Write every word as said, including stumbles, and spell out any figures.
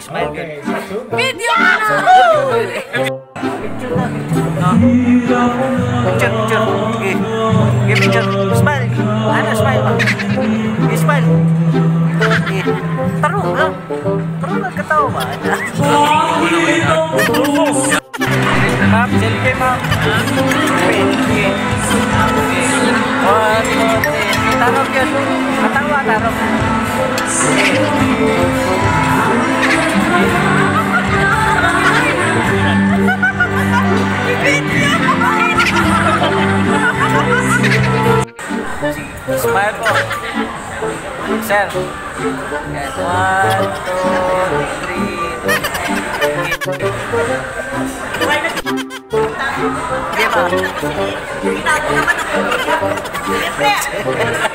Smile good. Video! Picture na. Picture, picture. Okay. Okay, picture. Smile. Ano, smile. Okay, smile. Okay. Taro lang. Taro lang katawa ba? Ma'am, selfie ma'am. Okay, okay. One, two, three. Tarong yun. Katawa, tarong. Smile po. Sir. Yan. One, two, three. Di ba?